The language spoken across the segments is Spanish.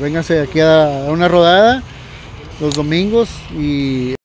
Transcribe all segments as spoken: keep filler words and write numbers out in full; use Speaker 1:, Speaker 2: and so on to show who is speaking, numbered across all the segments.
Speaker 1: Vénganse aquí a una rodada los domingos y...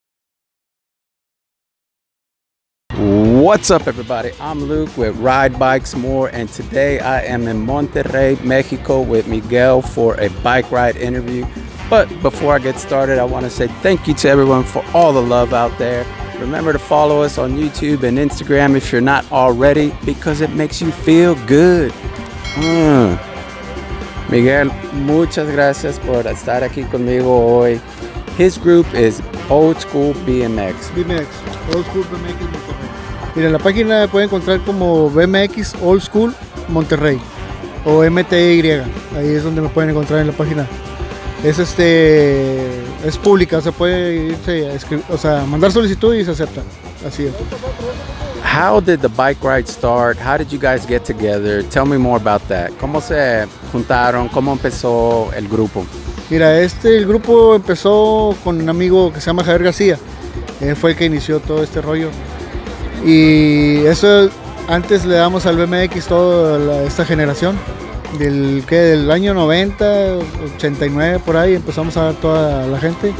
Speaker 2: What's up, everybody? I'm Luke with Ride Bikes More, and today I am in Monterrey, Mexico with Miguel for a bike ride interview. But before I get started, I want to say thank you to everyone for all the love out there. Remember to follow us on YouTube and Instagram if you're not already, because it makes you feel good. Mm. Miguel, muchas gracias por estar aquí conmigo hoy. His group is Old School B M X.
Speaker 1: B M X, Old School B M X Monterrey. Mira, en la página pueden encontrar como B M X Old School Monterrey o M T Y. Ahí es donde me pueden encontrar en la página. Es este es pública, se puede irse a escribir, o sea, mandar solicitud y se acepta. Así es.
Speaker 2: How did the bike ride start? How did you guys get together? Tell me more about that. ¿Cómo se juntaron? ¿Cómo empezó el grupo?
Speaker 1: Mira, este el grupo empezó con un amigo que se llama Javier García. Él fue el que inició todo este rollo. Y eso antes le damos al B M X toda la, esta generación. Del, que del año noventa, ochenta y nueve por ahí empezamos a dar toda la gente.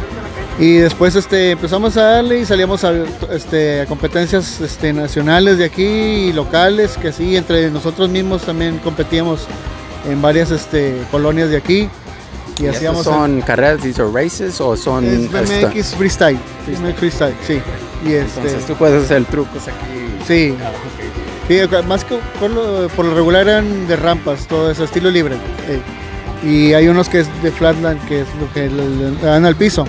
Speaker 1: Y después este, empezamos a darle y salíamos a, este, a competencias este, nacionales de aquí y locales, que así entre nosotros mismos también competíamos en varias este, colonias de aquí.
Speaker 2: Y, ¿Y hacíamos son en, carreras, these are races o son
Speaker 1: es B M X freestyle, B M X freestyle, sí. Y este,
Speaker 2: entonces tú puedes hacer trucos aquí.
Speaker 1: Sí. Ah, okay. Sí, más que por lo, por lo regular eran de rampas, todo eso, estilo libre. Eh. Y hay unos que es de flatland, que es lo que le, le dan al piso.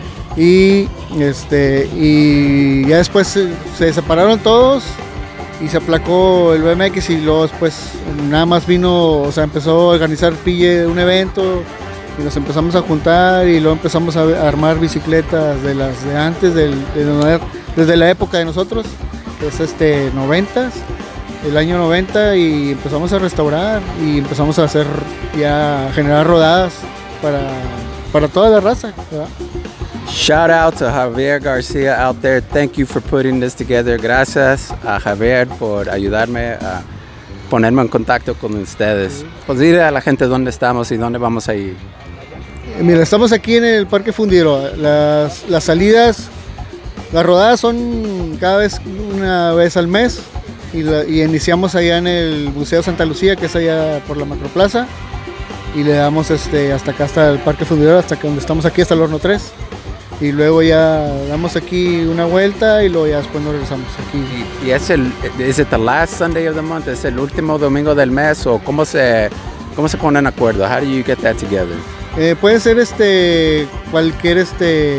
Speaker 1: Y este y ya después se, se separaron todos y se aplacó el B M X y luego después nada más vino, o sea, empezó a organizar Pille un evento y nos empezamos a juntar y luego empezamos a, a armar bicicletas de las de antes, del, de, desde la época de nosotros, que es este noventas, el año noventa, y empezamos a restaurar y empezamos a hacer ya a generar rodadas para, para toda la raza, ¿verdad?
Speaker 2: Shout out to Javier García out there. Thank you for putting this together. Gracias a Javier por ayudarme a ponerme en contacto con ustedes. Pues dile a la gente dónde estamos y dónde vamos a ir.
Speaker 1: Mira, estamos aquí en el Parque Fundidora. Las, las salidas, las rodadas son cada vez una vez al mes y, la, y iniciamos allá en el Museo Santa Lucía, que es allá por la Macroplaza, y le damos este, hasta acá, hasta el Parque Fundidora, hasta que donde estamos aquí, hasta el Horno tres. Y luego ya damos aquí una vuelta y luego ya después nos regresamos aquí.
Speaker 2: ¿Y, y es el is it the last Sunday of the month? ¿Es el último domingo del mes o cómo se cómo se ponen de acuerdo? How do you get that together?
Speaker 1: Eh, puede ser este cualquier este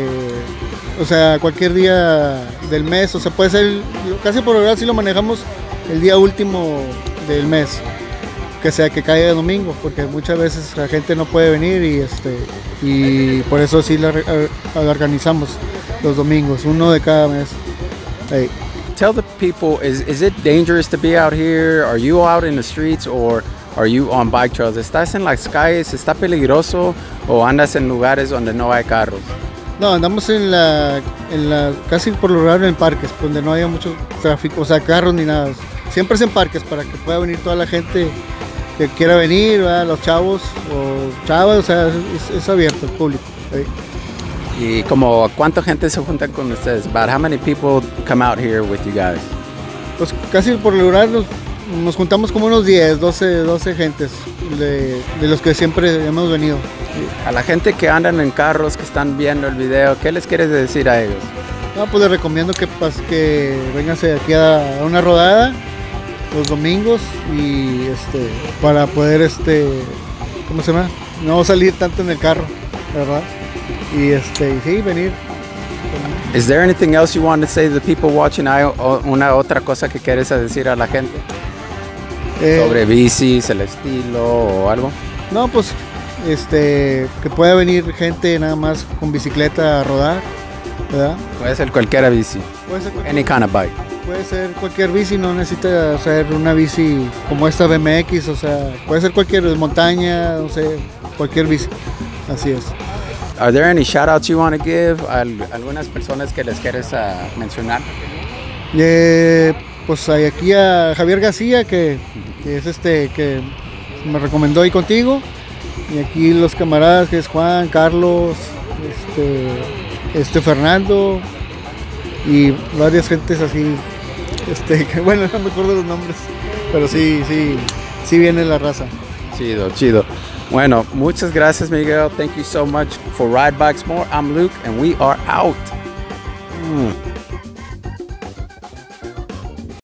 Speaker 1: o sea, cualquier día del mes, o sea, puede ser casi por lo general si lo manejamos el día último del mes, que sea que caiga de domingo, porque muchas veces la gente no puede venir y este y por eso sí la, la organizamos los domingos, uno de cada mes. Hey.
Speaker 2: Tell the people, is is it dangerous to be out here? Are you out in the streets or are you on bike trails? ¿Estás en las calles? ¿Está peligroso o andas en lugares donde no hay carros?
Speaker 1: No, andamos en la en la casi por lo general en parques, donde no haya mucho tráfico, o sea, carros ni nada. Siempre es en parques para que pueda venir toda la gente que quiera venir, ¿verdad? Los chavos o chavas, o sea, es, es abierto al público. ¿Sí?
Speaker 2: ¿Y como cuánta gente se junta con ustedes? About how many people come out here with you guys?
Speaker 1: Pues casi por lo general nos, nos juntamos como unos diez, doce, doce gentes de, de los que siempre hemos venido.
Speaker 2: A la gente que andan en carros, que están viendo el video, ¿qué les quieres decir a ellos?
Speaker 1: No, pues les recomiendo que, pues, que vénganse aquí a, a una rodada los domingos y este para poder este ¿cómo se llama? No salir tanto en el carro, ¿verdad? Y este y sí, venir.
Speaker 2: Is there anything else you want to say to the people watching? ¿Hay una otra cosa que quieres decir a la gente? Eh, sobre bicis, el estilo o algo?
Speaker 1: No, pues este que pueda venir gente nada más con bicicleta a rodar, ¿verdad?
Speaker 2: Puede ser cualquier bici.
Speaker 1: Puede ser cualquier
Speaker 2: Any kind of bike.
Speaker 1: Puede ser cualquier bici, no necesita ser una bici como esta B M X, o sea, puede ser cualquier montaña, no sé, cualquier bici, así es.
Speaker 2: Are there any shout outs you want to give? Al, algunas personas que les quieres uh, mencionar?
Speaker 1: Eh, pues hay aquí a Javier García, que, que es este, que me recomendó ir contigo, Y aquí los camaradas que es Juan, Carlos, este, este Fernando y varias gentes así, este, que, bueno, no me acuerdo los nombres, pero sí, sí, sí viene la raza.
Speaker 2: Chido, chido. Bueno, muchas gracias, Miguel. Thank you so much for Ride Bikes More. I'm Luke, and we are out. Mm.